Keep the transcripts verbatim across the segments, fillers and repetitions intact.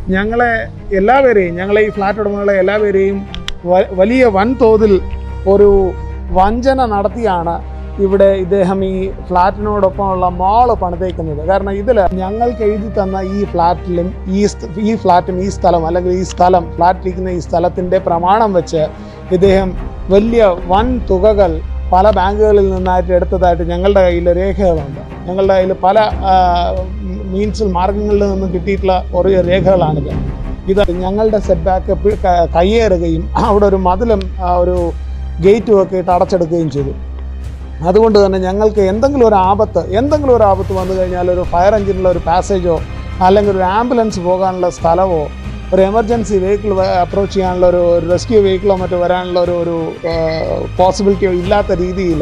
ഞങ്ങളെ എല്ലാവരെയും ഞങ്ങളെ ഈ ഫ്ലാറ്റ് ഉടമകളെ എല്ലാവരെയും വലിയ വൻതോതിൽ ഒരു വഞ്ചന നടത്തിയാണ് ഇവിടെ ഇദ്ദേഹം ഈ ഫ്ലാറ്റിനോടൊപ്പമുള്ള മാള് പണിതേക്കുന്നത്. കാരണം ഇതിൽ ഞങ്ങൾക്ക് എഴുതി തന്ന ഈ ഫ്ലാറ്റിലും ഈ ഈ ഫ്ലാറ്റും ഈ സ്ഥലം അല്ലെങ്കിൽ ഈ സ്ഥലം ഫ്ലാറ്റിലിരിക്കുന്ന ഈ സ്ഥലത്തിൻ്റെ പ്രമാണം വെച്ച് ഇദ്ദേഹം വലിയ വൻ തുകകൾ പല ബാങ്കുകളിൽ നിന്നായിട്ട് എടുത്തതായിട്ട് ഞങ്ങളുടെ കയ്യിൽ രേഖകളുണ്ട്. ഞങ്ങളുടെ കയ്യിൽ പല മീൻസിൽ മാർഗങ്ങളിൽ നിന്നും കിട്ടിയിട്ടുള്ള കുറേ രേഖകളാണിത്. ഇത് ഞങ്ങളുടെ സെറ്റ് ബാക്ക് കയ്യേറുകയും അവിടെ ഒരു മതിലും ഒരു ഗേറ്റും ഒക്കെ ഇട്ട് അടച്ചെടുക്കുകയും ചെയ്തു. അതുകൊണ്ട് തന്നെ ഞങ്ങൾക്ക് എന്തെങ്കിലും ഒരു ആപത്ത് എന്തെങ്കിലും ഒരു ആപത്ത് വന്നു കഴിഞ്ഞാൽ ഒരു ഫയർ എഞ്ചിനുള്ള ഒരു പാസേജോ അല്ലെങ്കിൽ ഒരു ആംബുലൻസ് പോകാനുള്ള സ്ഥലമോ ഒരു എമർജൻസി വെഹിക്കിൾ അപ്രോച്ച് ചെയ്യാനുള്ള ഒരു റെസ്ക്യൂ വെഹിക്കിളോ മറ്റോ വരാനുള്ള ഒരു ഒരു പോസിബിലിറ്റിയോ ഇല്ലാത്ത രീതിയിൽ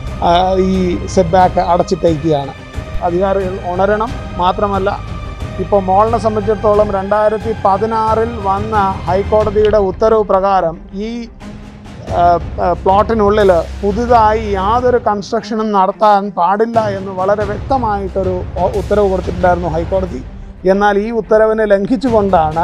ഈ സെറ്റ് ബാക്ക് അടച്ചിട്ടേക്കുകയാണ്. അധികാരികൾ ഉണരണം. മാത്രമല്ല, ഇപ്പോൾ മോളിനെ സംബന്ധിച്ചിടത്തോളം രണ്ടായിരത്തി പതിനാറിൽ വന്ന ഹൈക്കോടതിയുടെ ഉത്തരവ് പ്രകാരം ഈ പ്ലോട്ടിനുള്ളിൽ പുതുതായി യാതൊരു കൺസ്ട്രക്ഷനും നടത്താൻ പാടില്ല എന്ന് വളരെ വ്യക്തമായിട്ടൊരു ഉത്തരവ് കൊടുത്തിട്ടുണ്ടായിരുന്നു ഹൈക്കോടതി. എന്നാൽ ഈ ഉത്തരവിനെ ലംഘിച്ചുകൊണ്ടാണ്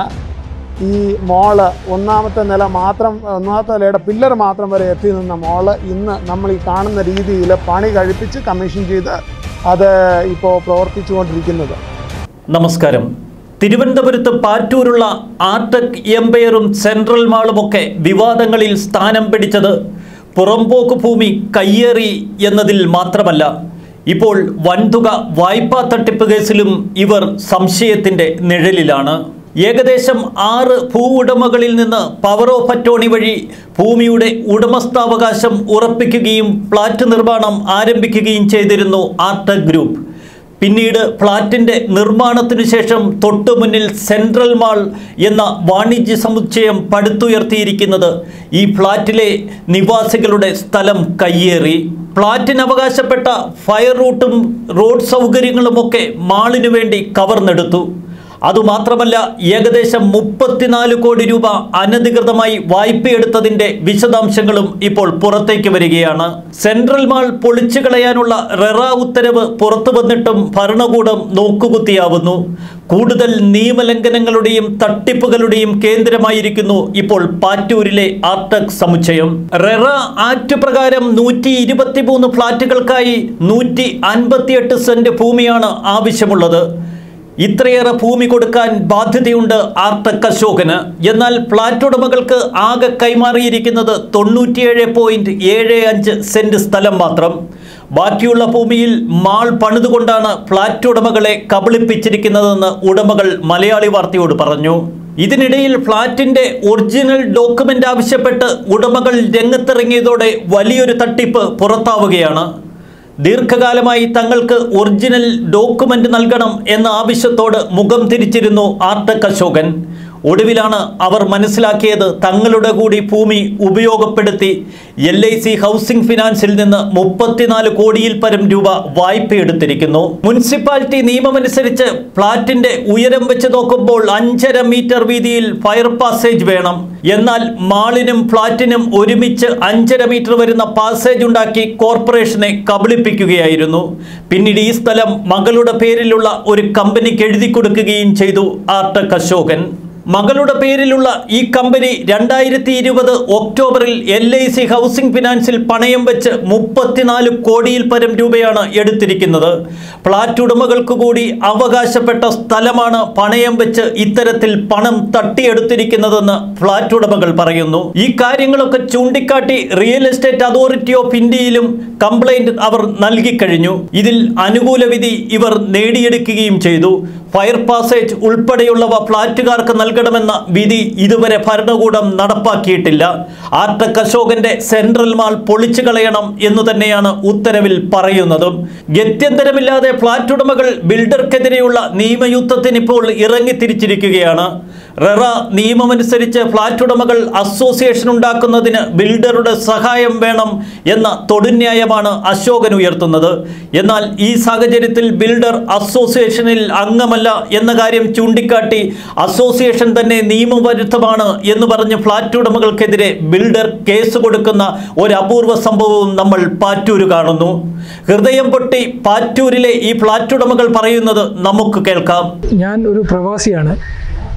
ഈ മോള് ഒന്നാമത്തെ നില മാത്രം ഒന്നാമത്തെ നിലയുടെ പില്ലർ മാത്രം വരെ എത്തി നിന്ന മോള് ഇന്ന് നമ്മൾ ഈ കാണുന്ന രീതിയിൽ പണി കഴിപ്പിച്ച് കമ്മീഷൻ ചെയ്ത് അത് ഇപ്പോൾ പ്രവർത്തിച്ചുകൊണ്ടിരിക്കുന്നത്. നമസ്കാരം. തിരുവനന്തപുരത്ത് പാറ്റൂരുള്ള ആർടെക് എംപയറും സെൻട്രൽ മാളുമൊക്കെ വിവാദങ്ങളിൽ സ്ഥാനം പിടിച്ചത് പുറംപോക്ക് ഭൂമി കയ്യേറി എന്നതിൽ മാത്രമല്ല, ഇപ്പോൾ വൻതുക വായ്പാ തട്ടിപ്പ് കേസിലും ഇവർ സംശയത്തിൻ്റെ നിഴലിലാണ്. ഏകദേശം ആറ് ഭൂവുടമകളിൽ നിന്ന് പവർ ഓഫ് അറ്റോർണി വഴി ഭൂമിയുടെ ഉടമസ്ഥാവകാശം ഉറപ്പിക്കുകയും ഫ്ളാറ്റ് നിർമ്മാണം ആരംഭിക്കുകയും ചെയ്തിരുന്നു ആർടെക് ഗ്രൂപ്പ്. പിന്നീട് ഫ്ളാറ്റിൻ്റെ നിർമ്മാണത്തിനു ശേഷം തൊട്ടു മുന്നിൽ സെൻട്രൽ മാൾ എന്ന വാണിജ്യ സമുച്ചയം പടുത്തുയർത്തിയിരിക്കുന്നത് ഈ ഫ്ളാറ്റിലെ നിവാസികളുടെ സ്ഥലം കയ്യേറി. ഫ്ളാറ്റിന് അവകാശപ്പെട്ട ഫയർ റൂട്ടും റോഡ് സൗകര്യങ്ങളുമൊക്കെ മാളിനു വേണ്ടി കവർന്നെടുത്തു. അതുമാത്രമല്ല, ഏകദേശം മുപ്പത്തിനാല് കോടി രൂപ അനധികൃതമായി വായ്പയെടുത്തതിൻ്റെ വിശദാംശങ്ങളും ഇപ്പോൾ പുറത്തേക്ക് വരികയാണ്. സെൻട്രൽ മാൾ പൊളിച്ചു കളയാനുള്ള റെറ ഉത്തരവ് പുറത്തു വന്നിട്ടും ഭരണകൂടം നോക്കുകുത്തിയാവുന്നു. കൂടുതൽ നിയമലംഘനങ്ങളുടെയും തട്ടിപ്പുകളുടെയും കേന്ദ്രമായിരിക്കുന്നു ഇപ്പോൾ പാറ്റൂരിലെ ആർടെക് സമുച്ചയം. റെറ ആക്ട് പ്രകാരം നൂറ്റി ഇരുപത്തിമൂന്ന് ഫ്ളാറ്റുകൾക്കായി നൂറ്റി അൻപത്തിയെട്ട് സെന്റ് ഭൂമിയാണ് ആവശ്യമുള്ളത്. ഇത്രയേറെ ഭൂമി കൊടുക്കാൻ ബാധ്യതയുണ്ട് ആർടെക് അശോകന്. എന്നാൽ ഫ്ളാറ്റ് ഉടമകൾക്ക് ആകെ കൈമാറിയിരിക്കുന്നത് തൊണ്ണൂറ്റിയേഴ് പോയിന്റ് ഏഴ് അഞ്ച് സെന്റ് സ്ഥലം മാത്രം. ബാക്കിയുള്ള ഭൂമിയിൽ മാൾ പണിതുകൊണ്ടാണ് ഫ്ളാറ്റ് ഉടമകളെ കബളിപ്പിച്ചിരിക്കുന്നതെന്ന് ഉടമകൾ മലയാളി വാർത്തയോട് പറഞ്ഞു. ഇതിനിടയിൽ ഫ്ളാറ്റിന്റെ ഒറിജിനൽ ഡോക്യുമെന്റ് ആവശ്യപ്പെട്ട് ഉടമകൾ രംഗത്തിറങ്ങിയതോടെ വലിയൊരു തട്ടിപ്പ് പുറത്താവുകയാണ്. ദീർഘകാലമായി തങ്ങൾക്ക് ഒറിജിനൽ ഡോക്യുമെന്റ് നൽകണം എന്ന ആവശ്യത്തോട് മുഖം തിരിച്ചിരുന്നു ആർടെക് അശോകൻ. ഒടുവിലാണ് അവർ മനസ്സിലാക്കിയത് തങ്ങളുടെ കൂടി ഭൂമി ഉപയോഗപ്പെടുത്തി എൽ ഐ സി ഹൗസിംഗ് ഫിനാൻസിൽ നിന്ന് മുപ്പത്തിനാല് കോടിയിൽ പരം രൂപ വായ്പയെടുത്തിരിക്കുന്നു. മുനിസിപ്പാലിറ്റി നിയമമനുസരിച്ച് ഫ്ളാറ്റിന്റെ ഉയരം വെച്ച് നോക്കുമ്പോൾ അഞ്ചര മീറ്റർ വീതിയിൽ ഫയർ പാസേജ് വേണം. എന്നാൽ മാളിനും ഫ്ളാറ്റിനും ഒരുമിച്ച് അഞ്ചര മീറ്റർ വരുന്ന പാസേജ് ഉണ്ടാക്കി കോർപ്പറേഷനെ കബളിപ്പിക്കുകയായിരുന്നു. പിന്നീട് ഈ സ്ഥലം മകളുടെ പേരിലുള്ള ഒരു കമ്പനിക്ക് എഴുതി കൊടുക്കുകയും ചെയ്തു ആർടെക് അശോകൻ. മകളുടെ പേരിലുള്ള ഈ കമ്പനി രണ്ടായിരത്തി ഇരുപത് ഒക്ടോബറിൽ എൽ ഐ സി ഹൗസിംഗ് ഫിനാൻസിൽ പണയം വെച്ച് മുപ്പത്തിനാല് കോടിയിൽ പരം രൂപയാണ് എടുത്തിരിക്കുന്നത്. ഫ്ളാറ്റ് ഉടമകൾക്ക് കൂടി അവകാശപ്പെട്ട സ്ഥലമാണ് പണയം വെച്ച് ഇത്തരത്തിൽ പണം തട്ടിയെടുത്തിരിക്കുന്നതെന്ന് ഫ്ളാറ്റ് ഉടമകൾ പറയുന്നു. ഈ കാര്യങ്ങളൊക്കെ ചൂണ്ടിക്കാട്ടി റിയൽ എസ്റ്റേറ്റ് അതോറിറ്റി ഓഫ് ഇന്ത്യയിലും കംപ്ലൈന്റ് അവർ നൽകിക്കഴിഞ്ഞു. ഇതിൽ അനുകൂല വിധി ഇവർ നേടിയെടുക്കുകയും ചെയ്തു. ഫയർ പാസേജ് ഉൾപ്പെടെയുള്ളവ ഫ്ളാറ്റുകാർക്ക് നൽകണമെന്ന വിധി ഇതുവരെ ഭരണകൂടം നടപ്പാക്കിയിട്ടില്ല. ആർടെക് അശോകന്റെ സെൻട്രൽ മാൾ പൊളിച്ചു കളയണം എന്നു തന്നെയാണ് ഉത്തരവിൽ പറയുന്നതും. ഗത്യന്തരമില്ലാതെ ഫ്ളാറ്റ് ഉടമകൾ ബിൽഡർക്കെതിരെയുള്ള നിയമയുദ്ധത്തിന് ഇപ്പോൾ ഇറങ്ങിത്തിരിച്ചിരിക്കുകയാണ്. റെറ നിയമമനുസരിച്ച് ഫ്ളാറ്റ് ഉടമകൾ അസോസിയേഷൻ ഉണ്ടാക്കുന്നതിന് ബിൽഡറുടെ സഹായം വേണം എന്ന തൊടുന്യായമാണ് അശോകൻ ഉയർത്തുന്നത്. എന്നാൽ ഈ സാഹചര്യത്തിൽ ബിൽഡർ അസോസിയേഷനിൽ അംഗമല്ല എന്ന കാര്യം ചൂണ്ടിക്കാട്ടി അസോസിയേഷൻ തന്നെ നിയമവിരുദ്ധമാണ് എന്ന് പറഞ്ഞ് ഫ്ളാറ്റ് ഉടമകൾക്കെതിരെ ബിൽഡർ കേസ് കൊടുക്കുന്ന ഒരു അപൂർവ സംഭവവും നമ്മൾ പാറ്റൂര് കാണുന്നു. ഹൃദയം പൊട്ടി പാറ്റൂരിലെ ഈ ഫ്ളാറ്റ് ഉടമകൾ പറയുന്നത് നമുക്ക് കേൾക്കാം. ഞാൻ ഒരു പ്രവാസിയാണ്.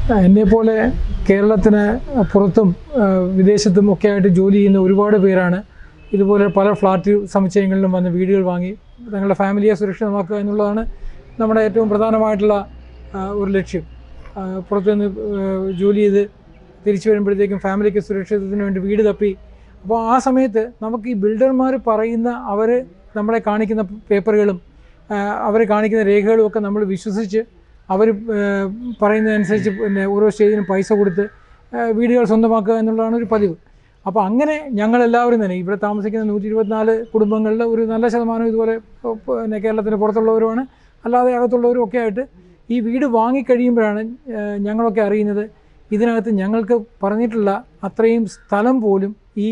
എന്നെപ്പോലെ കേരളത്തിന് പുറത്തും വിദേശത്തും ഒക്കെ ആയിട്ട് ജോലി ചെയ്യുന്ന ഒരുപാട് പേരാണ് ഇതുപോലെ പല ഫ്ലാറ്റ് സമുച്ചയങ്ങളിലും വന്ന് വീടുകൾ വാങ്ങി തങ്ങളുടെ ഫാമിലിയെ സുരക്ഷിതമാക്കുക എന്നുള്ളതാണ് നമ്മുടെ ഏറ്റവും പ്രധാനമായിട്ടുള്ള ഒരു ലക്ഷ്യം. പുറത്തുനിന്ന് ജോലി ചെയ്ത് തിരിച്ചു വരുമ്പോഴത്തേക്കും ഫാമിലിക്ക് സുരക്ഷിതത്തിന് വേണ്ടി വീട് തപ്പി. അപ്പോൾ ആ സമയത്ത് നമുക്ക് ഈ ബിൽഡർമാർ പറയുന്ന അവർ നമ്മളെ കാണിക്കുന്ന പേപ്പറുകളും അവർ കാണിക്കുന്ന രേഖകളും ഒക്കെ നമ്മൾ വിശ്വസിച്ച് അവർ പറയുന്നതനുസരിച്ച് പിന്നെ ഓരോ സ്റ്റേജിനും പൈസ കൊടുത്ത് വീടുകൾ സ്വന്തമാക്കുക എന്നുള്ളതാണ് ഒരു പതിവ്. അപ്പോൾ അങ്ങനെ ഞങ്ങളെല്ലാവരും തന്നെ ഇവിടെ താമസിക്കുന്ന നൂറ്റി ഇരുപത്തിനാല് കുടുംബങ്ങളിൽ ഒരു നല്ല ശതമാനം ഇതുപോലെ പിന്നെ കേരളത്തിന് പുറത്തുള്ളവരുമാണ്, അല്ലാതെ അകത്തുള്ളവരും ഒക്കെ ആയിട്ട് ഈ വീട് വാങ്ങിക്കഴിയുമ്പോഴാണ് ഞങ്ങളൊക്കെ അറിയുന്നത് ഇതിനകത്ത് ഞങ്ങൾക്ക് പറഞ്ഞിട്ടുള്ള അത്രയും സ്ഥലം പോലും ഈ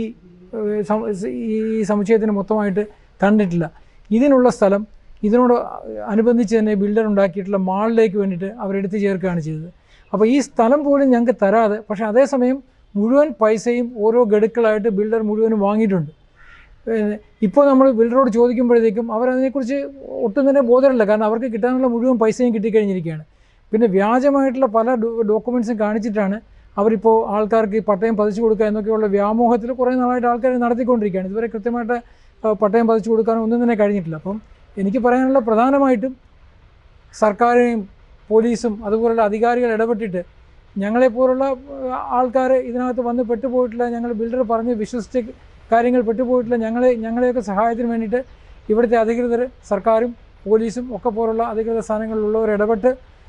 ഈ സമുച്ചയത്തിന് മൊത്തമായിട്ട് തന്നിട്ടില്ല. ഇതിനുള്ള സ്ഥലം ഇതിനോട് അനുബന്ധിച്ച് തന്നെ ബിൽഡർ ഉണ്ടാക്കിയിട്ടുള്ള മാളിലേക്ക് വേണ്ടിയിട്ട് അവരെടുത്ത് ചേർക്കുകയാണ് ചെയ്തത്. അപ്പോൾ ഈ സ്ഥലം പോലും ഞങ്ങൾക്ക് തരാതെ, പക്ഷേ അതേസമയം മുഴുവൻ പൈസയും ഓരോ ഗഡുക്കളായിട്ട് ബിൽഡർ മുഴുവനും വാങ്ങിയിട്ടുണ്ട്. ഇപ്പോൾ നമ്മൾ ബിൽഡറോട് ചോദിക്കുമ്പോഴത്തേക്കും അവരതിനെക്കുറിച്ച് ഒട്ടും തന്നെ ബോധമില്ല, കാരണം അവർക്ക് കിട്ടാനുള്ള മുഴുവൻ പൈസയും കിട്ടിക്കഴിഞ്ഞിരിക്കുകയാണ്. പിന്നെ വ്യാജമായിട്ടുള്ള പല ഡോക്യുമെൻറ്റ്സും കാണിച്ചിട്ടാണ് അവരിപ്പോൾ ആൾക്കാർക്ക് പട്ടയം പതിച്ചു കൊടുക്കുക എന്നൊക്കെയുള്ള വ്യാമോഹത്തിൽ കുറേ നാളായിട്ട് ആൾക്കാർ നടത്തിക്കൊണ്ടിരിക്കുകയാണ്. ഇതുവരെ കൃത്യമായിട്ട് പട്ടയം പതിച്ചു കൊടുക്കാനോ ഒന്നും തന്നെ കഴിഞ്ഞിട്ടില്ല. അപ്പം എനിക്ക് പറയാനുള്ള പ്രധാനമായിട്ടും സർക്കാരും പോലീസും അതുപോലുള്ള അധികാരികൾ ഇടപെട്ടിട്ട് ഞങ്ങളെപ്പോലുള്ള ആൾക്കാർ ഇതിനകത്ത് വന്ന് പെട്ടുപോയിട്ടില്ല, ഞങ്ങൾ ബിൽഡർ പറഞ്ഞ് വിശ്വസിച്ച് കാര്യങ്ങൾ പെട്ടുപോയിട്ടില്ല, ഞങ്ങളെ ഞങ്ങളെയൊക്കെ സഹായത്തിന് വേണ്ടിയിട്ട് ഇവിടുത്തെ അധികൃതർ, സർക്കാരും പോലീസും ഒക്കെ പോലുള്ള അധികൃത സ്ഥാനങ്ങളിലുള്ളവർ ഇടപെട്ട്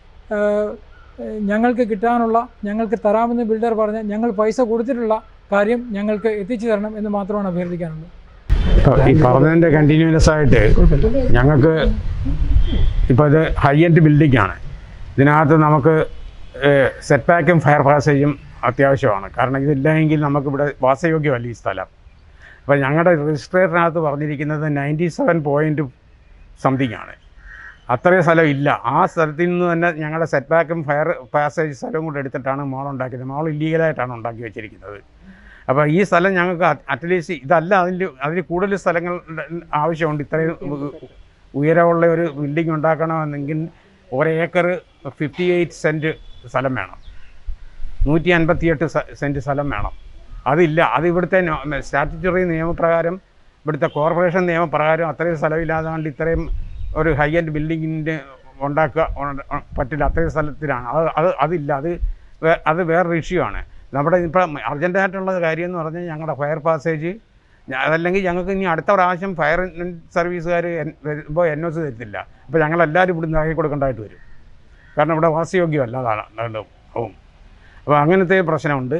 ഞങ്ങൾക്ക് കിട്ടാനുള്ള, ഞങ്ങൾക്ക് തരാമെന്ന് ബിൽഡർ പറഞ്ഞ് ഞങ്ങൾ പൈസ കൊടുത്തിട്ടുള്ള കാര്യം ഞങ്ങൾക്ക് എത്തിച്ചു തരണം എന്ന് മാത്രമാണ് അഭ്യർത്ഥിക്കാനുള്ളത്. ഈ പറഞ്ഞതിൻ്റെ കണ്ടിന്യൂസ് ആയിട്ട് ഞങ്ങൾക്ക് ഇപ്പോൾ ഇത് ഹൈ എൻഡ് ബിൽഡിംഗ് ആണ്. ഇതിനകത്ത് നമുക്ക് സെറ്റ് ബാക്കും ഫയർ പാസേജും അത്യാവശ്യമാണ്. കാരണം ഇതില്ലെങ്കിൽ നമുക്കിവിടെ വാസയോഗ്യമല്ല ഈ സ്ഥലം. അപ്പോൾ ഞങ്ങളുടെ രജിസ്ട്രേഷനകത്ത് പറഞ്ഞിരിക്കുന്നത് നയൻറ്റി സെവൻ പോയിൻറ്റ് സംതിങ് ആണ്. അത്രയും സ്ഥലം ഇല്ല. ആ സ്ഥലത്തിൽ നിന്ന് തന്നെ ഞങ്ങളുടെ സെറ്റ് ബാക്കും ഫയർ പാസേജ് സ്ഥലവും കൂടെ എടുത്തിട്ടാണ് മോൾ ഉണ്ടാക്കിയത്. മോൾ ഇല്ലീഗലായിട്ടാണ് ഉണ്ടാക്കി വെച്ചിരിക്കുന്നത്. അപ്പോൾ ഈ സ്ഥലം ഞങ്ങൾക്ക് അറ്റ്ലീസ്റ്റ് ഇതല്ല, അതിൻ്റെ അതിന് കൂടുതൽ സ്ഥലങ്ങൾ ആവശ്യമുണ്ട്. ഇത്രയും ഉയരമുള്ള ഒരു ബിൽഡിംഗ് ഉണ്ടാക്കണമെന്നെങ്കിൽ ഒരേക്കർ ഫിഫ്റ്റി എയ്റ്റ് സെൻറ്റ് സ്ഥലം വേണം, നൂറ്റി അൻപത്തിയെട്ട് സെൻറ്റ് സ്ഥലം വേണം. അതില്ല. അത് ഇവിടുത്തെ സ്റ്റാറ്റ്യൂട്ടറി നിയമപ്രകാരം, ഇവിടുത്തെ കോർപ്പറേഷൻ നിയമപ്രകാരം അത്രയും സ്ഥലമില്ലാതെ ഇത്രയും ഒരു ഹൈ എൻഡ് ബിൽഡിങ്ങിൻ്റെ ഉണ്ടാക്കുക പറ്റില്ല. അത്രയും സ്ഥലത്തിലാണ് അത് അത് അതില്ല. അത് അത് വേറൊരു ഇഷ്യൂ ആണ്. നമ്മുടെ ഇപ്പം അർജൻറ്റായിട്ടുള്ള കാര്യം എന്ന് പറഞ്ഞാൽ ഞങ്ങളുടെ ഫയർ പാസേജ്, അതല്ലെങ്കിൽ ഞങ്ങൾക്ക് ഇനി അടുത്ത പ്രാവശ്യം ഫയർ സർവീസുകാർ വരുമ്പോൾ എൻ ഒ സി തരത്തില്ല. അപ്പോൾ ഞങ്ങളെല്ലാവരും ഇവിടുന്ന് ഇറങ്ങി കൊടുക്കേണ്ടതായിട്ട് വരും. കാരണം ഇവിടെ വാസയോഗ്യമല്ല അതാണ് ആവും. അപ്പോൾ അങ്ങനത്തെ പ്രശ്നമുണ്ട്.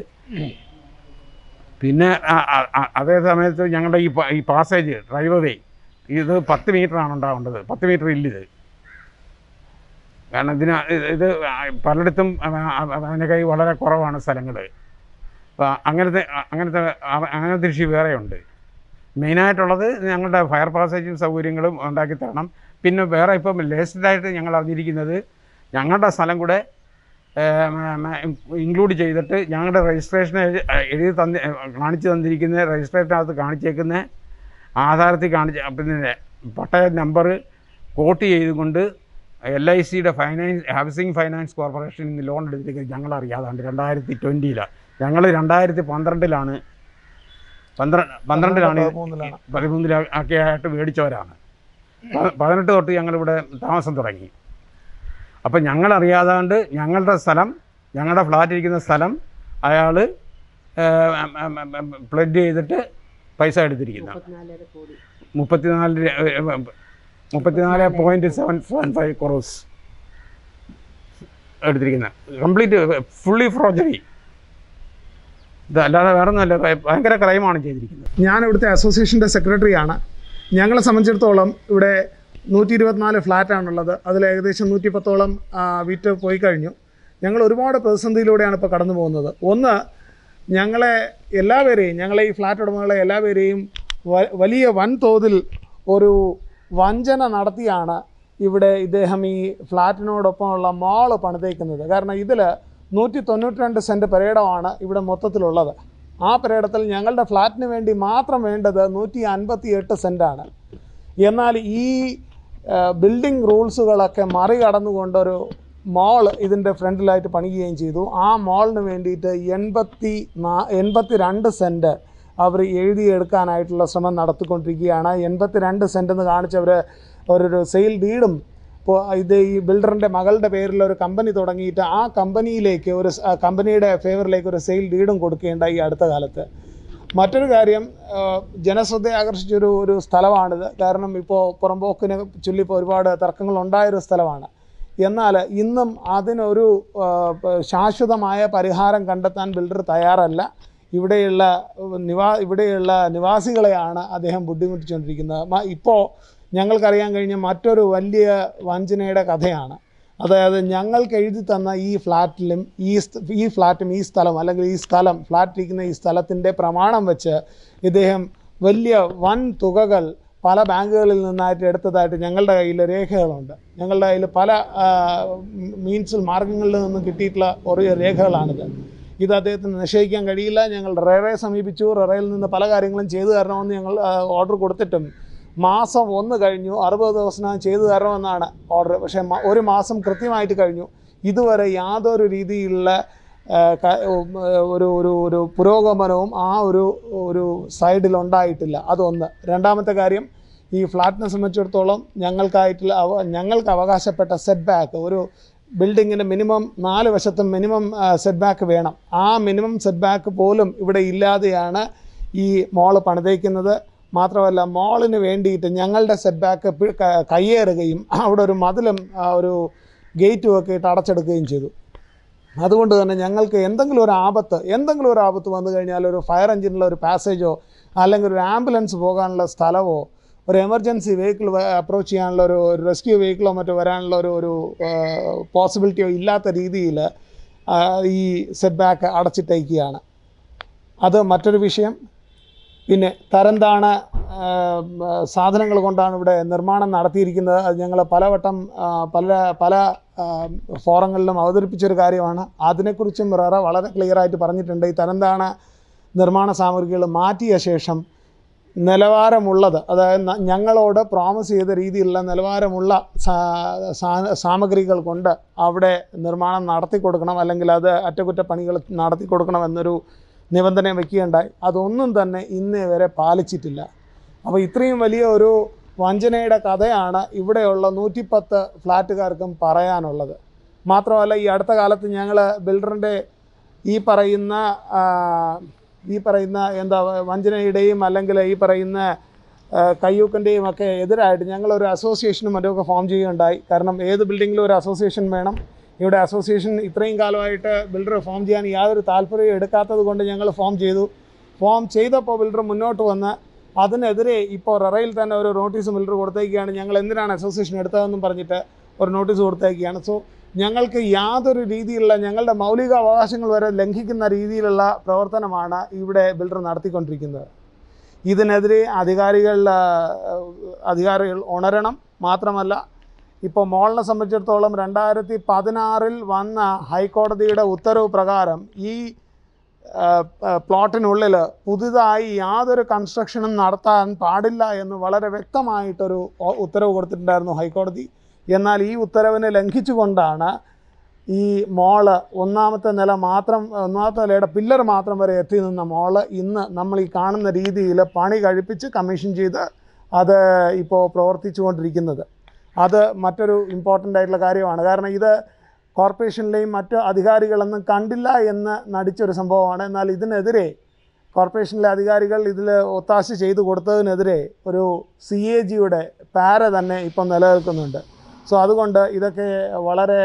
പിന്നെ അതേ സമയത്ത് ഞങ്ങളുടെ ഈ ഈ പാസേജ് ഡ്രൈവ് വേ ഇത് പത്ത് മീറ്ററാണ് ഉണ്ടാവേണ്ടത്. പത്ത് മീറ്റർ ഇല്ലിത്. കാരണം ഇതിന് ഇത് പലയിടത്തും അതിനൊക്കെ വളരെ കുറവാണ് സ്ഥലങ്ങൾ. അപ്പോൾ അങ്ങനത്തെ അങ്ങനത്തെ അങ്ങനത്തെ ഇഷ്യൂ വേറെയുണ്ട്. മെയിനായിട്ടുള്ളത് ഞങ്ങളുടെ ഫയർ പാസേജും സൗകര്യങ്ങളും ഉണ്ടാക്കി തരണം. പിന്നെ വേറെ ഇപ്പം ലേറ്റസ്റ്റായിട്ട് ഞങ്ങൾ അറിഞ്ഞിരിക്കുന്നത് ഞങ്ങളുടെ സ്ഥലം കൂടെ ഇൻക്ലൂഡ് ചെയ്തിട്ട് ഞങ്ങളുടെ രജിസ്ട്രേഷൻ എഴുതി തന്നി കാണിച്ചു തന്നിരിക്കുന്ന രജിസ്ട്രേഷനകത്ത് കാണിച്ചേക്കുന്ന ആധാരത്തിൽ കാണിച്ച പിന്നെ പട്ടയ നമ്പർ കോട്ട് ചെയ്തുകൊണ്ട് എൽ ഐ സിയുടെ ഫൈനാൻസ് ഹൗസിംഗ് ഫൈനാൻസ് കോർപ്പറേഷനിൽ നിന്ന് ലോൺ എടുത്തിരിക്കുന്നത് ഞങ്ങളറിയാതാണ്ട് രണ്ടായിരത്തി ട്വൻറ്റിയിലാണ്. ഞങ്ങൾ രണ്ടായിരത്തി പന്ത്രണ്ടിലാണ് പന്ത്രണ്ട് പന്ത്രണ്ടിലാണ് പതിമൂന്നിലൊക്കെ ആയിട്ട് മേടിച്ചവരാണ്. പതിനെട്ട് തൊട്ട് ഞങ്ങളിവിടെ താമസം തുടങ്ങി. അപ്പം ഞങ്ങളറിയാതാണ്ട് ഞങ്ങളുടെ സ്ഥലം, ഞങ്ങളുടെ ഫ്ലാറ്റ് ഇരിക്കുന്ന സ്ഥലം അയാൾ പ്ലെഡ് ചെയ്തിട്ട് പൈസ എടുത്തിരിക്കുന്ന മുപ്പത്തിനാല് മുപ്പത്തിനാല് point seven seven five crores എടുത്തിരിക്കുന്നത്. Complete fully forgery. ഇതല്ലാതെ വേറെ ഒന്നുമല്ല, ഭയങ്കര ക്രൈമാണ് ചെയ്തിരിക്കുന്നത്. ഞാൻ ഇവിടുത്തെ അസോസിയേഷൻ്റെ സെക്രട്ടറിയാണ്. ഞങ്ങളെ സംബന്ധിച്ചിടത്തോളം ഇവിടെ നൂറ്റി ഇരുപത്തിനാല് ഫ്ലാറ്റാണുള്ളത്. അതിൽ ഏകദേശം നൂറ്റി പത്തോളം വിറ്റ് പോയി കഴിഞ്ഞു. ഞങ്ങൾ ഒരുപാട് പ്രതിസന്ധിയിലൂടെയാണ് ഇപ്പോൾ കടന്നു പോകുന്നത്. ഒന്ന്, ഞങ്ങളെ എല്ലാവരെയും, ഞങ്ങളെ ഈ ഫ്ലാറ്റ് ഉടമകളെ എല്ലാവരെയും വലിയ വൻതോതിൽ ഒരു വഞ്ചന നടത്തിയാണ് ഇവിടെ ഇദ്ദേഹം ഈ ഫ്ലാറ്റിനോടൊപ്പമുള്ള മാള് പണിതേക്കുന്നത്. കാരണം ഇതിൽ നൂറ്റി തൊണ്ണൂറ്റി രണ്ട് സെൻറ്റ് പെരേടമാണ് ഇവിടെ മൊത്തത്തിലുള്ളത്. ആ പെരേടത്തിൽ ഞങ്ങളുടെ ഫ്ലാറ്റിന് വേണ്ടി മാത്രം വേണ്ടത് നൂറ്റി അൻപത്തി എട്ട് സെൻറ്റാണ്. എന്നാൽ ഈ ബിൽഡിംഗ് റൂൾസുകളൊക്കെ മറികടന്നുകൊണ്ടൊരു മാൾ ഇതിൻ്റെ ഫ്രണ്ടിലായിട്ട് പണിയുകയും ചെയ്തു. ആ മാളിന് വേണ്ടിയിട്ട് എൺപത്തി നാ എൺപത്തി രണ്ട് സെൻറ്റ് അവർ എഴുതിയെടുക്കാനായിട്ടുള്ള ശ്രമം നടത്തിക്കൊണ്ടിരിക്കുകയാണ്. എൺപത്തി രണ്ട് സെൻറ്റ് എന്ന് കാണിച്ചവർ ഒരു സെയിൽ ഡീഡും ഇപ്പോൾ ഇത് ഈ ബിൽഡറിൻ്റെ മകളുടെ പേരിൽ ഒരു കമ്പനി തുടങ്ങിയിട്ട് ആ കമ്പനിയിലേക്ക് ഒരു കമ്പനിയുടെ ഫേവറിലേക്ക് ഒരു സെയിൽ ഡീഡും കൊടുക്കുകയുണ്ടായി ഈ അടുത്ത കാലത്ത്. മറ്റൊരു കാര്യം, ജനശ്രദ്ധ ആകർഷിച്ചൊരു ഒരു സ്ഥലമാണിത്. കാരണം ഇപ്പോൾ പുറമ്പോക്കിനെ ചൊല്ലിപ്പോൾ ഒരുപാട് തർക്കങ്ങളുണ്ടായൊരു സ്ഥലമാണ്. എന്നാൽ ഇന്നും അതിനൊരു ശാശ്വതമായ പരിഹാരം കണ്ടെത്താൻ ബിൽഡർ തയ്യാറല്ല. ഇവിടെയുള്ള നിവാ ഇവിടെയുള്ള നിവാസികളെയാണ് അദ്ദേഹം ബുദ്ധിമുട്ടിച്ചുകൊണ്ടിരിക്കുന്നത്. ഇപ്പോൾ ഞങ്ങൾക്കറിയാൻ കഴിഞ്ഞ മറ്റൊരു വലിയ വഞ്ചനയുടെ കഥയാണ്. അതായത് ഞങ്ങൾക്ക് എഴുതി തന്ന ഈ ഫ്ലാറ്റിലും ഈ ഈ ഫ്ലാറ്റും ഈ സ്ഥലം അല്ലെങ്കിൽ ഈ സ്ഥലം ഫ്ലാറ്റ് ഇരിക്കുന്ന ഈ സ്ഥലത്തിൻ്റെ പ്രമാണം വെച്ച് ഇദ്ദേഹം വലിയ വൻ തുകകൾ പല ബാങ്കുകളിൽ നിന്നായിട്ട് എടുത്തതായിട്ട് ഞങ്ങളുടെ കയ്യിൽ രേഖകളുണ്ട്. ഞങ്ങളുടെ കയ്യിൽ പല മീൻസിൽ മാർഗങ്ങളിൽ നിന്നും കിട്ടിയിട്ടുള്ള ഒരു രേഖകളാണിത്. ഇത് അദ്ദേഹത്തിന് നിശ്ചയിക്കാൻ കഴിയില്ല. ഞങ്ങൾ റെറയെ സമീപിച്ചു. റെറയിൽ നിന്ന് പല കാര്യങ്ങളും ചെയ്തു തരണമെന്ന് ഞങ്ങൾ ഓർഡർ കൊടുത്തിട്ടും മാസം ഒന്ന് കഴിഞ്ഞു, അറുപത് ദിവസം ചെയ്തു തരണമെന്നാണ് ഓർഡർ. പക്ഷേ ഒരു മാസം കൃത്യമായിട്ട് കഴിഞ്ഞു. ഇതുവരെ യാതൊരു രീതിയിലുള്ള ഒരു ഒരു ഒരു പുരോഗമനവും ആ ഒരു ഒരു സൈഡിലുണ്ടായിട്ടില്ല. അതൊന്ന്. രണ്ടാമത്തെ കാര്യം, ഈ ഫ്ലാറ്റിനെ സംബന്ധിച്ചിടത്തോളം ഞങ്ങൾക്കായിട്ടുള്ള ഞങ്ങൾക്ക് അവകാശപ്പെട്ട സെറ്റ് ബാക്ക്, ഒരു ബിൽഡിങ്ങിന് മിനിമം നാല് വശത്തും മിനിമം സെറ്റ് ബാക്ക് വേണം. ആ മിനിമം സെറ്റ് ബാക്ക് പോലും ഇവിടെ ഇല്ലാതെയാണ് ഈ മോള് പണിതേക്കുന്നത്. മാത്രമല്ല, മോളിന് വേണ്ടിയിട്ട് ഞങ്ങളുടെ സെറ്റ് ബാക്ക് കയ്യേറുകയും അവിടെ ഒരു മതിലും ഒരു ഗേറ്റും ഒക്കെ ഇട്ട് അടച്ചെടുക്കുകയും ചെയ്തു. അതുകൊണ്ട് തന്നെ ഞങ്ങൾക്ക് എന്തെങ്കിലും ഒരു ആപത്ത് എന്തെങ്കിലും ഒരു ആപത്ത് വന്നു കഴിഞ്ഞാൽ ഒരു ഫയർ എഞ്ചിനുള്ള ഒരു പാസേജോ അല്ലെങ്കിൽ ഒരു ആംബുലൻസ് പോകാനുള്ള സ്ഥലമോ ഒരു എമർജൻസി വെഹിക്കിൾ അപ്രോച്ച് ചെയ്യാനുള്ള ഒരു റെസ്ക്യൂ വെഹിക്കിളോ മറ്റോ വരാനുള്ള ഒരു ഒരു പോസിബിലിറ്റിയോ ഇല്ലാത്ത രീതിയിൽ ഈ സെറ്റ് ബാക്ക് അടച്ചിട്ടേക്കുകയാണ്. അത് മറ്റൊരു വിഷയം. പിന്നെ തരംതാണ സാധനങ്ങൾ കൊണ്ടാണ് ഇവിടെ നിർമ്മാണം നടത്തിയിരിക്കുന്നത്. അത് ഞങ്ങൾ പലവട്ടം പല പല ഫോറങ്ങളിലും അവതരിപ്പിച്ചൊരു കാര്യമാണ്. അതിനെക്കുറിച്ചും റെറ വളരെ ക്ലിയറായിട്ട് പറഞ്ഞിട്ടുണ്ട്. ഈ തരംതാണ നിർമ്മാണ സാമഗ്രികൾ മാറ്റിയ ശേഷം നിലവാരമുള്ളത്, അതായത് ഞങ്ങളോട് പ്രോമിസ് ചെയ്ത രീതിയിലുള്ള നിലവാരമുള്ള സാമഗ്രികൾ കൊണ്ട് അവിടെ നിർമ്മാണം നടത്തി കൊടുക്കണം, അല്ലെങ്കിൽ അത് അറ്റകുറ്റപ്പണികൾ നടത്തി കൊടുക്കണം എന്നൊരു നിബന്ധന വയ്ക്കുകയുണ്ടായി. അതൊന്നും തന്നെ ഇന്നേ വരെ പാലിച്ചിട്ടില്ല. അപ്പോൾ ഇത്രയും വലിയ ഒരു വഞ്ചനയുടെ കഥയാണ് ഇവിടെയുള്ള നൂറ്റിപ്പത്ത് ഫ്ലാറ്റുകാർക്കും പറയാനുള്ളത്. മാത്രമല്ല, ഈ അടുത്ത കാലത്ത് ഞങ്ങൾ ബിൽഡറിൻ്റെ ഈ പറയുന്ന ഈ പറയുന്ന എന്താ വഞ്ചനയുടെയും അല്ലെങ്കിൽ ഈ പറയുന്ന കയ്യൂക്കിൻ്റെയും ഒക്കെ എതിരായിട്ട് ഞങ്ങളൊരു അസോസിയേഷനും മറ്റുമൊക്കെ ഫോം ചെയ്യുകയുണ്ടായി. കാരണം ഏത് ബിൽഡിങ്ങിലും ഒരു അസോസിയേഷൻ വേണം. ഇവിടെ അസോസിയേഷൻ ഇത്രയും കാലമായിട്ട് ബിൽഡർ ഫോം ചെയ്യാൻ യാതൊരു താല്പര്യവും എടുക്കാത്തത് കൊണ്ട് ഞങ്ങൾ ഫോം ചെയ്തു. ഫോം ചെയ്തപ്പോൾ ബിൽഡർ മുന്നോട്ട് വന്ന് അതിനെതിരെ ഇപ്പോൾ റെറയിൽ തന്നെ ഒരു നോട്ടീസ് ബിൽഡർ കൊടുത്തേക്കുകയാണ്. ഞങ്ങൾ എന്തിനാണ് അസോസിയേഷൻ എടുത്തതെന്നും പറഞ്ഞിട്ട് ഒരു നോട്ടീസ് കൊടുത്തേക്കുകയാണ്. സോ ഞങ്ങൾക്ക് യാതൊരു രീതിയിലുള്ള ഞങ്ങളുടെ മൗലിക അവകാശങ്ങൾ വരെ ലംഘിക്കുന്ന രീതിയിലുള്ള പ്രവർത്തനമാണ് ഇവിടെ ബിൽഡർ നടത്തിക്കൊണ്ടിരിക്കുന്നത്. ഇതിനെതിരെ അധികാരികൾ അധികാരികൾ ഉണരണം. മാത്രമല്ല, ഇപ്പോൾ മോളിനെ സംബന്ധിച്ചിടത്തോളം രണ്ടായിരത്തി പതിനാറിൽ വന്ന ഹൈക്കോടതിയുടെ ഉത്തരവ് പ്രകാരം ഈ പ്ലോട്ടിനുള്ളിൽ പുതുതായി യാതൊരു കൺസ്ട്രക്ഷനും നടത്താൻ പാടില്ല എന്ന് വളരെ വ്യക്തമായിട്ടൊരു ഉത്തരവ് കൊടുത്തിട്ടുണ്ടായിരുന്നു ഹൈക്കോടതി. എന്നാൽ ഈ ഉത്തരവിനെ ലംഘിച്ചുകൊണ്ടാണ് ഈ മോള് ഒന്നാമത്തെ നില മാത്രം ഒന്നാമത്തെ നിലയുടെ പില്ലർ മാത്രം വരെ എത്തി നിന്ന മോള് ഇന്ന് നമ്മൾ ഈ കാണുന്ന രീതിയിൽ പണി കഴിപ്പിച്ച് കമ്മീഷൻ ചെയ്ത് അത് ഇപ്പോൾ പ്രവർത്തിച്ചു കൊണ്ടിരിക്കുന്നത്. അത് മറ്റൊരു ഇമ്പോർട്ടൻ്റ് ആയിട്ടുള്ള കാര്യമാണ്. കാരണം ഇത് കോർപ്പറേഷനിലെയും മറ്റ് അധികാരികളൊന്നും കണ്ടില്ല എന്ന് നടിച്ചൊരു സംഭവമാണ്. എന്നാൽ ഇതിനെതിരെ കോർപ്പറേഷനിലെ അധികാരികൾ ഇതിൽ ഒത്താശ ചെയ്തു കൊടുത്തതിനെതിരെ ഒരു സി എ ജിയുടെ പാര തന്നെ ഇപ്പം നിലനിൽക്കുന്നുണ്ട്. സോ അതുകൊണ്ട് ഇതൊക്കെ വളരെ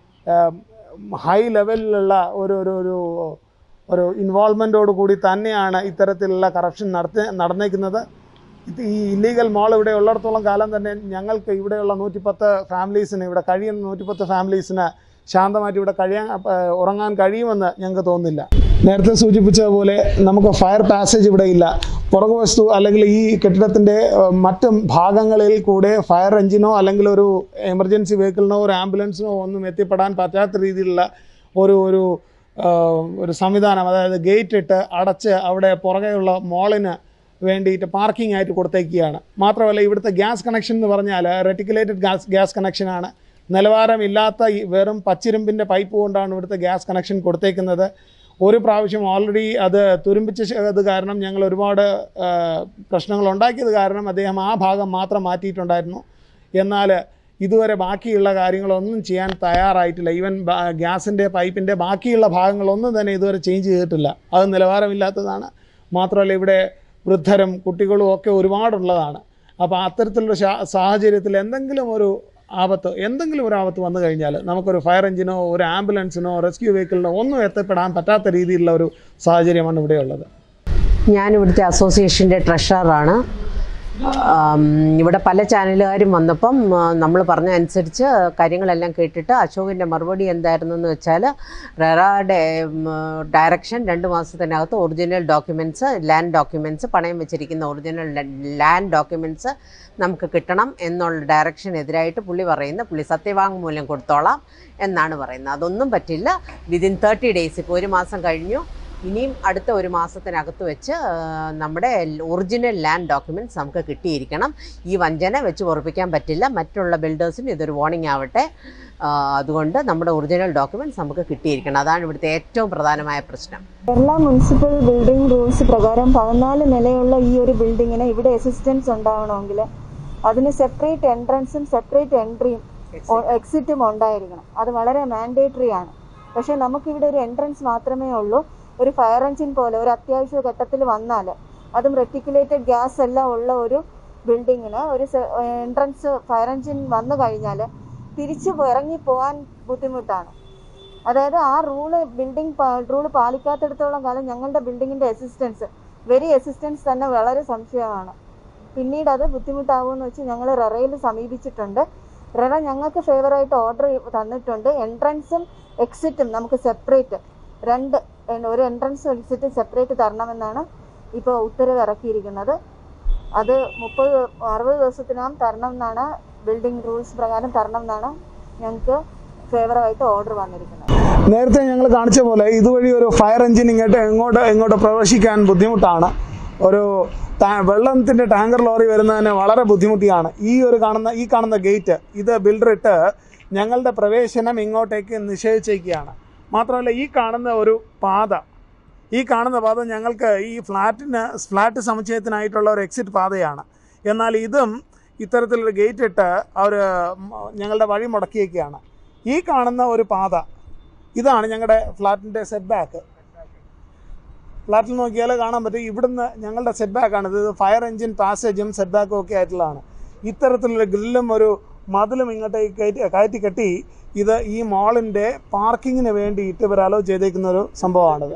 ഹൈ ലെവലിലുള്ള ഒരു ഒരു ഒരു ഒരു ഇൻവോൾവ്മെൻറ്റോട് കൂടി തന്നെയാണ് ഇത്തരത്തിലുള്ള കറപ്ഷൻ നടത്തി നടന്നേക്കുന്നത്. ഈ ഇല്ലീഗൽ മോൾ ഇവിടെ ഉള്ളിടത്തോളം കാലം തന്നെ ഞങ്ങൾക്ക് ഇവിടെയുള്ള നൂറ്റിപ്പത്ത് ഫാമിലീസിന് ഇവിടെ കഴിയുന്ന നൂറ്റിപ്പത്ത് ഫാമിലീസിന് ശാന്തമായിട്ട് ഇവിടെ കഴിയാൻ ഉറങ്ങാൻ കഴിയുമെന്ന് ഞങ്ങൾക്ക് തോന്നുന്നില്ല. നേരത്തെ സൂചിപ്പിച്ചതുപോലെ നമുക്ക് ഫയർ പാസേജ് ഇവിടെ ഇല്ല. പുറകുവശത്തു അല്ലെങ്കിൽ ഈ കെട്ടിടത്തിൻ്റെ മറ്റ് ഭാഗങ്ങളിൽ കൂടെ ഫയർ എഞ്ചിനോ അല്ലെങ്കിൽ ഒരു എമർജൻസി വെഹിക്കിളിനോ ഒരു ആംബുലൻസിനോ ഒന്നും എത്തിപ്പെടാൻ പറ്റാത്ത രീതിയിലുള്ള ഒരു ഒരു ഒരു സംവിധാനം, അതായത് ഗേറ്റ് ഇട്ട് അടച്ച് അവിടെ പുറകെയുള്ള മോളിന് വേണ്ടിയിട്ട് പാർക്കിംഗ് ആയിട്ട് കൊടുത്തേക്കുകയാണ്. മാത്രമല്ല, ഇവിടുത്തെ ഗ്യാസ് കണക്ഷൻ എന്ന് പറഞ്ഞാൽ റെറ്റിക്കുലേറ്റഡ് ഗ്യാസ് ഗ്യാസ് കണക്ഷനാണ്. നിലവാരമില്ലാത്ത വെറും പച്ചിരുമ്പിൻ്റെ പൈപ്പ് കൊണ്ടാണ് ഇവിടുത്തെ ഗ്യാസ് കണക്ഷൻ കൊടുത്തേക്കുന്നത്. ഒരു പ്രാവശ്യം ഓൾറെഡി അത് തുരുമ്പിച്ചത് കാരണം ഞങ്ങൾ ഒരുപാട് പ്രശ്നങ്ങൾ ഉണ്ടാക്കിയത് കാരണം അദ്ദേഹം ആ ഭാഗം മാത്രം മാറ്റിയിട്ടുണ്ടായിരുന്നു. എന്നാൽ ഇതുവരെ ബാക്കിയുള്ള കാര്യങ്ങളൊന്നും ചെയ്യാൻ തയ്യാറായിട്ടില്ല. ഈവൻ ഗ്യാസിൻ്റെ പൈപ്പിൻ്റെ ബാക്കിയുള്ള ഭാഗങ്ങളൊന്നും തന്നെ ഇതുവരെ ചേഞ്ച് ചെയ്തിട്ടില്ല. അത് നിലവാരമില്ലാത്തതാണ്. മാത്രമല്ല ഇവിടെ വൃദ്ധരും കുട്ടികളും ഒക്കെ ഒരുപാടുള്ളതാണ്. അപ്പോൾ അത്തരത്തിലുള്ള സാഹചര്യത്തിൽ എന്തെങ്കിലും ഒരു ആപത്ത് എന്തെങ്കിലും ഒരു ആപത്ത് വന്നു കഴിഞ്ഞാൽ നമുക്കൊരു ഫയർ എഞ്ചിനോ ഒരു ആംബുലൻസിനോ റെസ്ക്യൂ വെഹിക്കിളിനോ ഒന്നും എത്തപ്പെടാൻ പറ്റാത്ത രീതിയിലുള്ള ഒരു സാഹചര്യമാണ് ഇവിടെയുള്ളത്. ഞാനിവിടുത്തെ അസോസിയേഷൻ്റെ ട്രഷററാണ്. ഇവിടെ പല ചാനലുകാരും വന്നപ്പം നമ്മൾ പറഞ്ഞ അനുസരിച്ച് കാര്യങ്ങളെല്ലാം കേട്ടിട്ട് അശോകിൻ്റെ മറുപടി എന്തായിരുന്നു എന്ന് വെച്ചാൽ റെറയുടെ ഡയറക്ഷൻ രണ്ട് മാസത്തിനകത്ത് ഒറിജിനൽ ഡോക്യുമെൻറ്റ്സ് ലാൻഡ് ഡോക്യുമെൻറ്റ്സ് പണയം വെച്ചിരിക്കുന്ന ഒറിജിനൽ ലാൻഡ് ഡോക്യുമെൻറ്റ്സ് നമുക്ക് കിട്ടണം എന്നുള്ള ഡയറക്ഷനെതിരായിട്ട് പുള്ളി പറയുന്നത് പുള്ളി സത്യവാങ്മൂലം കൊടുത്തോളാം എന്നാണ് പറയുന്നത്. അതൊന്നും പറ്റില്ല. വിതിൻ തേർട്ടി ഡേയ്സ് ഇപ്പോൾ ഒരു മാസം കഴിഞ്ഞു. ഇനിയും അടുത്ത ഒരു മാസത്തിനകത്ത് വെച്ച് നമ്മുടെ ഒറിജിനൽ ലാൻഡ് ഡോക്യുമെൻറ്റ്സ് നമുക്ക് കിട്ടിയിരിക്കണം. ഈ വഞ്ചന വെച്ച് ഉറപ്പിക്കാൻ പറ്റില്ല. മറ്റുള്ള ബിൽഡേഴ്സിന് ഇതൊരു വാർണിംഗ് ആവട്ടെ. അതുകൊണ്ട് നമ്മുടെ ഒറിജിനൽ ഡോക്യുമെൻറ്റ്സ് നമുക്ക് കിട്ടിയിരിക്കണം. അതാണ് ഇവിടുത്തെ ഏറ്റവും പ്രധാനമായ പ്രശ്നം. കേരള മുനിസിപ്പൽ ബിൽഡിംഗ് റൂൾസ് പ്രകാരം പതിനാല് നിലയുള്ള ഈ ഒരു ബിൽഡിങ്ങിന് ഇവിടെ അസിസ്റ്റൻസ് ഉണ്ടാവണമെങ്കിൽ അതിന് സെപ്പറേറ്റ് എൻട്രൻസും സെപ്പറേറ്റ് എൻട്രിയും എക്സിറ്റും ഉണ്ടായിരിക്കണം. അത് വളരെ മാൻഡേറ്ററി ആണ്. പക്ഷേ നമുക്കിവിടെ ഒരു എൻട്രൻസ് മാത്രമേ ഉള്ളൂ. ഒരു ഫയർ എഞ്ചിൻ പോലെ ഒരു അത്യാവശ്യ ഘട്ടത്തിൽ വന്നാൽ അതും റെറ്റിക്കുലേറ്റഡ് ഗ്യാസ് എല്ലാം ഉള്ള ഒരു ബിൽഡിങ്ങിന് ഒരു എൻട്രൻസ് ഫയർ എഞ്ചിൻ വന്നു കഴിഞ്ഞാൽ തിരിച്ച് ഇറങ്ങി പോകാൻ ബുദ്ധിമുട്ടാണ്. അതായത് ആ റൂള് ബിൽഡിംഗ് റൂള് പാലിക്കാത്തിടത്തോളം കാലം ഞങ്ങളുടെ ബിൽഡിങ്ങിൻ്റെ അസിസ്റ്റൻസ് വെരി അസിസ്റ്റൻസ് തന്നെ വളരെ സംശയമാണ്. പിന്നീട് അത് ബുദ്ധിമുട്ടാകുമെന്ന് വെച്ച് ഞങ്ങൾ റെറയിൽ സമീപിച്ചിട്ടുണ്ട്. റെറ ഞങ്ങൾക്ക് ഫേവറായിട്ട് ഓർഡർ തന്നിട്ടുണ്ട്. എൻട്രൻസും എക്സിറ്റും നമുക്ക് സെപ്പറേറ്റ് രണ്ട് ഒരു എൻട്രൻസ് എക്സിറ്റ് സെപ്പറേറ്റ് തരണമെന്നാണ് ഇപ്പോൾ ഉത്തരവ് ഇറക്കിയിരിക്കുന്നത്. അത് മുപ്പത് അറുപത് ദിവസത്തിനകം തരണം എന്നാണ് ബിൽഡിംഗ് റൂൾസ് പ്രകാരം തരണം എന്നാണ് ഞങ്ങൾക്ക് ഫേവറായിട്ട് ഓർഡർ വന്നിരിക്കുന്നത്. നേരത്തെ ഞങ്ങൾ കാണിച്ച പോലെ ഇതുവഴി ഒരു ഫയർ എഞ്ചിൻ ഇങ്ങോട്ട് എങ്ങോട്ട് എങ്ങോട്ട് പ്രവേശിക്കാൻ ബുദ്ധിമുട്ടാണ്. ഒരു വെള്ളത്തിൻ്റെ ടാങ്കർ ലോറി വരുന്നതിന് വളരെ ബുദ്ധിമുട്ടിയാണ്. ഈ ഒരു കാണുന്ന ഈ കാണുന്ന ഗേറ്റ് ഇത് ബിൽഡർ ഇട്ട് ഞങ്ങളുടെ പ്രവേശനം ഇങ്ങോട്ടേക്ക് നിഷേധിച്ചേക്കുകയാണ്. മാത്രമല്ല ഈ കാണുന്ന ഒരു പാത ഈ കാണുന്ന പാത ഞങ്ങൾക്ക് ഈ ഫ്ലാറ്റിന് ഫ്ലാറ്റ് സമുച്ചയത്തിനായിട്ടുള്ള ഒരു എക്സിറ്റ് പാതയാണ്. എന്നാൽ ഇതും ഇത്തരത്തിലൊരു ഗേറ്റ് ഇട്ട് അവർ ഞങ്ങളുടെ വഴി മുടക്കിയേക്കുകയാണ്. ഈ കാണുന്ന ഒരു പാത ഇതാണ് ഞങ്ങളുടെ ഫ്ലാറ്റിൻ്റെ സെറ്റ് ബാക്ക്. ഫ്ലാറ്റിൽ നോക്കിയാൽ കാണാൻ പറ്റും ഇവിടുന്ന് ഞങ്ങളുടെ സെറ്റ് ബാക്കാണ്. ഇത് ഫയർ എഞ്ചിൻ പാസേജും സെറ്റ് ബാക്കും ഒക്കെ ആയിട്ടുള്ളതാണ്. ഇത്തരത്തിലുള്ള ഗ്രില്ലും ഒരു മതിലും ഇങ്ങോട്ടേക്ക് കയറ്റി കയറ്റി കെട്ടി ഇത് ഈ മാളിൻ്റെ പാർക്കിങ്ങിന് വേണ്ടിയിട്ട് ഇവർ അലോ ചെയ്തേക്കുന്ന ഒരു സംഭവമാണിത്.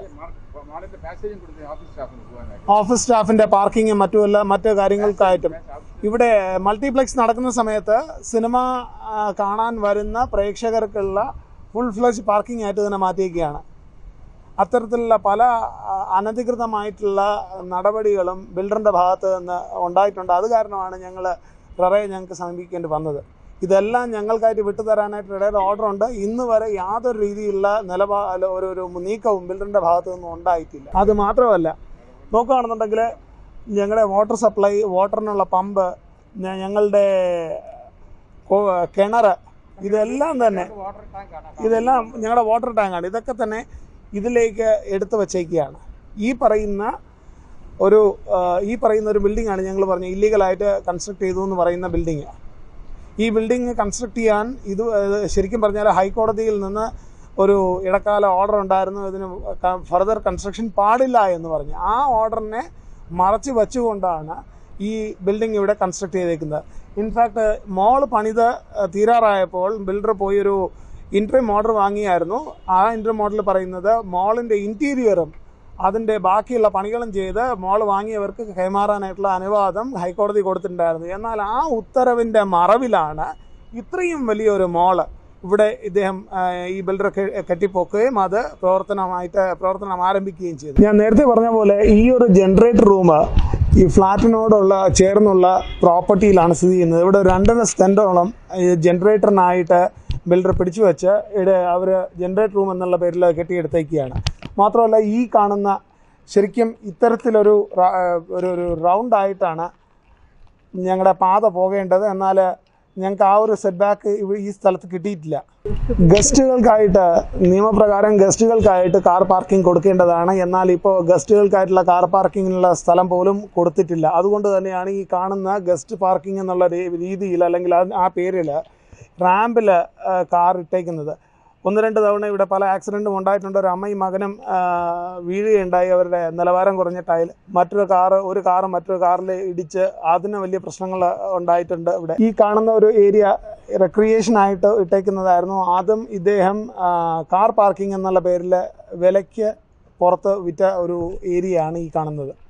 ഓഫീസ് സ്റ്റാഫിൻ്റെ പാർക്കിങ്ങും മറ്റുമല്ല മറ്റു കാര്യങ്ങൾക്കായിട്ടും ഇവിടെ മൾട്ടിപ്ലെക്സ് നടക്കുന്ന സമയത്ത് സിനിമ കാണാൻ വരുന്ന പ്രേക്ഷകർക്കുള്ള ഫുൾ ഫ്ലഷ് പാർക്കിംഗ് ആയിട്ട് തന്നെ മാറ്റിയേക്കുകയാണ്. അത്തരത്തിലുള്ള പല അനധികൃതമായിട്ടുള്ള നടപടികളും ബിൽഡറിൻ്റെ ഭാഗത്ത് നിന്ന് ഉണ്ടായിട്ടുണ്ട്. അത് കാരണമാണ് ഞങ്ങൾ റെറയെ ഞങ്ങൾക്ക് സമീപിക്കേണ്ടി വന്നത്. ഇതെല്ലാം ഞങ്ങൾക്കായിട്ട് വിട്ടുതരാനായിട്ട് റെറയുടെ ഓർഡർ ഉണ്ട്. ഇന്ന് വരെ യാതൊരു രീതിയിലുള്ള നിലപാ ഒരു ഒരു നീക്കവും ബിൽഡറിൻ്റെ ഭാഗത്തു നിന്നും ഉണ്ടായിട്ടില്ല. അത് മാത്രമല്ല നോക്കുകയാണെന്നുണ്ടെങ്കിൽ ഞങ്ങളുടെ വാട്ടർ സപ്ലൈ, വാട്ടറിനുള്ള പമ്പ്, ഞങ്ങളുടെ കിണർ, ഇതെല്ലാം തന്നെ ഇതെല്ലാം ഞങ്ങളുടെ വാട്ടർ ടാങ്കാണ്. ഇതൊക്കെ തന്നെ ഇതിലേക്ക് എടുത്തു വച്ചേക്കുകയാണ്. ഈ പറയുന്ന ഒരു ഈ പറയുന്ന ഒരു ബിൽഡിങ്ങാണ് ഞങ്ങൾ പറഞ്ഞു ഇല്ലീഗലായിട്ട് കൺസ്ട്രക്ട് ചെയ്തു എന്ന് പറയുന്ന ബിൽഡിങ്. ഈ ബിൽഡിങ് കൺസ്ട്രക്ട് ചെയ്യാൻ ഇത് ശരിക്കും പറഞ്ഞാൽ ഹൈക്കോടതിയിൽ നിന്ന് ഒരു ഇടക്കാല ഓർഡർ ഉണ്ടായിരുന്നു. ഇതിന് ഫർദർ കൺസ്ട്രക്ഷൻ പാടില്ല എന്ന് പറഞ്ഞ് ആ ഓർഡറിനെ മറച്ചു വച്ചുകൊണ്ടാണ് ഈ ബിൽഡിംഗ് ഇവിടെ കൺസ്ട്രക്ട് ചെയ്തേക്കുന്നത്. ഇൻഫാക്ട് മോൾ പണിത് തീരാറായപ്പോൾ ബിൽഡർ പോയി ഒരു ഇൻട്രീം ഓർഡർ വാങ്ങിയായിരുന്നു. ആ ഇൻട്രീം ഓർഡറിൽ പറയുന്നത് മോളിൻ്റെ ഇൻറ്റീരിയറും അതിൻ്റെ ബാക്കിയുള്ള പണികളും ചെയ്ത് മോൾ വാങ്ങിയവർക്ക് കൈമാറാനായിട്ടുള്ള അനുവാദം ഹൈക്കോടതി കൊടുത്തിട്ടുണ്ടായിരുന്നു. എന്നാൽ ആ ഉത്തരവിൻ്റെ മറവിലാണ് ഇത്രയും വലിയൊരു മോള് ഇവിടെ ഇദ്ദേഹം ഈ ബിൽഡർ കെട്ടിപ്പൊക്കുകയും അത് പ്രവർത്തനമായിട്ട് പ്രവർത്തനം ആരംഭിക്കുകയും ചെയ്തു. ഞാൻ നേരത്തെ പറഞ്ഞ പോലെ ഈ ഒരു ജനറേറ്റർ റൂം ഈ ഫ്ലാറ്റിനോടുള്ള ചേർന്നുള്ള പ്രോപ്പർട്ടിയിലാണ് സ്ഥിതി ചെയ്യുന്നത്. ഇവിടെ രണ്ടര സെൻറ്റോളം ജനറേറ്ററിനായിട്ട് ബിൽഡർ പിടിച്ചു വെച്ച് ഇവിടെ അവർ ജനറേറ്റർ റൂം എന്നുള്ള പേരിൽ കെട്ടിയെടുത്തേക്കുകയാണ്. മാത്രമല്ല ഈ കാണുന്ന ശരിക്കും ഇത്തരത്തിലൊരു ഒരു ഒരു റൗണ്ടായിട്ടാണ് ഞങ്ങളുടെ പാത പോകേണ്ടത്. എന്നാൽ ഞങ്ങൾക്ക് ആ ഒരു സെറ്റ് ബാക്ക് ഈ സ്ഥലത്ത് കിട്ടിയിട്ടില്ല. ഗസ്റ്റുകൾക്കായിട്ട് നിയമപ്രകാരം ഗസ്റ്റുകൾക്കായിട്ട് കാർ പാർക്കിംഗ് കൊടുക്കേണ്ടതാണ്. എന്നാൽ ഇപ്പോൾ ഗസ്റ്റുകൾക്കായിട്ടുള്ള കാർ പാർക്കിങ്ങിനുള്ള സ്ഥലം പോലും കൊടുത്തിട്ടില്ല. അതുകൊണ്ട് തന്നെയാണ് ഈ കാണുന്ന ഗസ്റ്റ് പാർക്കിംഗ് എന്നുള്ള രീതിയിൽ അല്ലെങ്കിൽ ആ പേരിൽ റാമ്പിൽ കാർ ഇട്ടേക്കുന്നത്. ഒന്ന് രണ്ട് തവണ ഇവിടെ പല ആക്സിഡൻറ്റും ഉണ്ടായിട്ടുണ്ട്. ഒരു അമ്മയും മകനും വീഴുകയുണ്ടായി അവരുടെ നിലവാരം കുറഞ്ഞ ടൈൽ. മറ്റൊരു കാറ് ഒരു കാറ് മറ്റൊരു കാറിൽ ഇടിച്ച് അതിന് വലിയ പ്രശ്നങ്ങൾ ഉണ്ടായിട്ടുണ്ട്. ഇവിടെ ഈ കാണുന്ന ഒരു ഏരിയ റെക്രിയേഷനായിട്ട് ഇട്ടേക്കുന്നതായിരുന്നു. ആദ്യം ഇദ്ദേഹം കാർ പാർക്കിംഗ് എന്നുള്ള പേരിൽ വിലയ്ക്ക് പുറത്ത് വിറ്റ ഒരു ഏരിയയാണ് ഈ കാണുന്നത്.